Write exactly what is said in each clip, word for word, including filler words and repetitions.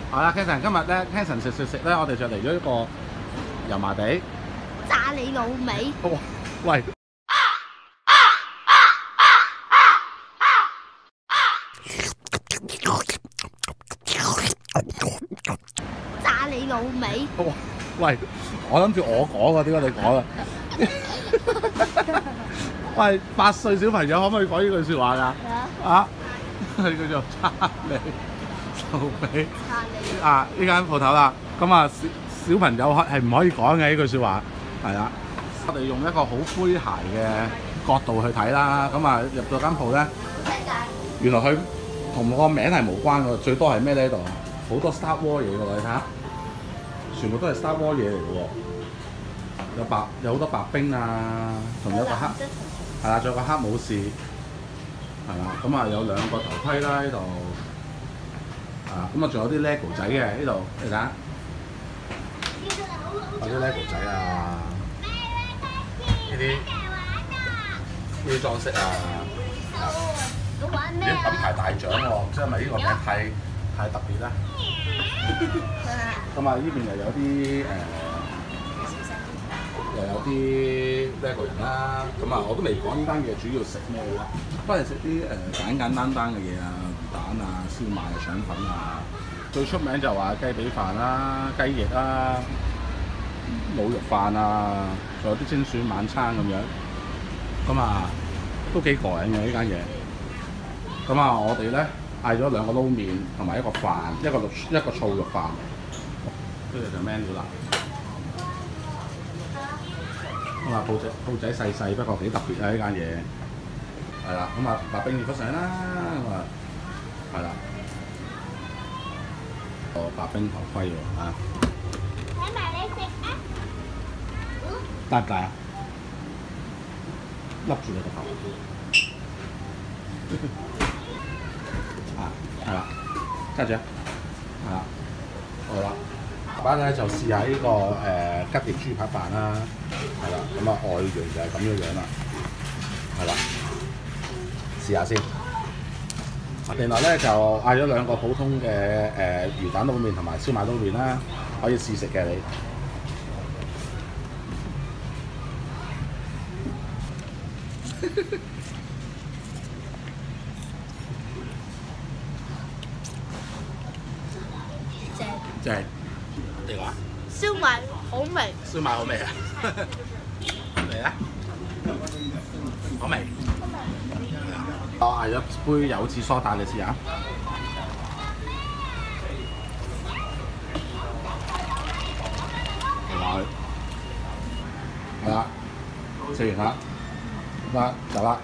好啦 ，Kenson 今日咧 ，Kenson 食食食咧，我哋就嚟咗一個油麻地炸你老味！ 哇！喂！ 炸你老味！ 哇！喂！我諗住我講㗎，點解你講啊？喂，八歲小朋友可唔可以講呢句説話㗎？啊！佢叫做炸你老味啊！呢間鋪頭啦，咁啊小小朋友係唔可以講嘅呢句説話，係啦。我哋用一個好詼諧嘅角度去睇啦，咁啊入到間鋪咧，原來佢同個名係無關嘅，最多係咩咧？呢度好多 Star Wars 嘢㗎喎，你睇下，全部都係 Star Wars 嘢嚟嘅喎。有白有好多白兵啊，同有個黑係啦，仲有個黑武士係啦，咁啊有兩個頭盔啦呢度，啊咁啊仲有啲 LEGO 仔嘅呢度，你睇下，有啲 LEGO 仔啊，呢啲呢啲裝飾啊，咦品牌大獎喎，唔知係咪呢個名太太特別啦？咁啊呢邊又有啲誒。又有啲 LEGO 人啦，咁啊我都未講呢單嘢主要食咩啦，都係食啲誒簡簡單單嘅嘢啊，魚蛋啊、燒賣嘅腸粉啊，最出名就話雞髀飯啦、雞翼啦、滷肉飯啊，仲有啲精選晚餐咁樣，咁啊都幾過癮嘅呢間嘢。咁啊我哋咧嗌咗兩個撈麵同埋一個飯，一個綠一個醋肉飯，跟住就 menu 啦。咁啊，鋪仔鋪仔細細，不過幾特別啊！呢間嘢係啦，咁啊白冰熱不上啦，咁啊係啦，個白冰頭盔喎嚇， 睇埋你食啊！ 大唔大啊？笠住你個頭啊，係啦，揸住啊，係啦，好啦。爸爸咧就試下呢、這個誒、呃、吉列豬扒飯啦，係啦，咁啊外形就係咁樣樣啦，係啦，試下先。另外咧就嗌咗兩個普通嘅誒、呃、魚蛋撈麵同埋燒賣撈麵啦，可以試食嘅你。 正正。你話？ 燒賣好味。 燒賣好味啊！嚟啊！好味。我嗌咗杯柚子梳打，你試下。嚟，係啦，食完啦，得走啦。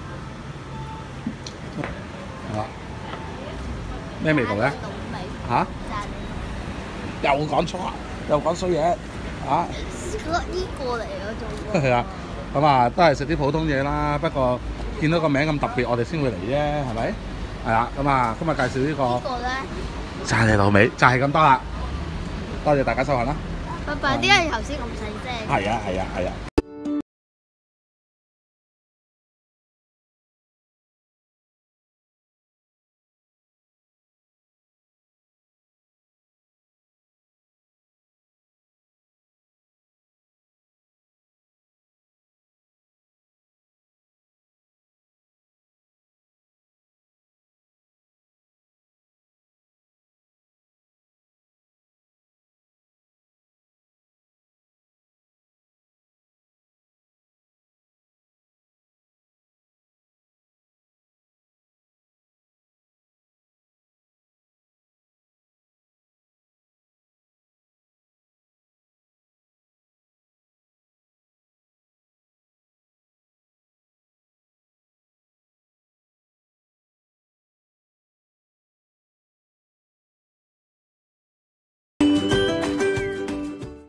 係啦。咩味道咧？嚇？又講錯，又講衰嘢，啊！ 呢個嚟嗰種。 係啊，咁啊都係食啲普通嘢啦。不過見到個名咁特別，我哋先會嚟啫，係咪？係啦，咁啊今日介紹呢個。呢個咧？炸你老味，就係咁多啦。多謝大家收看啦。 拜拜！啲人頭先咁細聲。 係啊係啊係啊。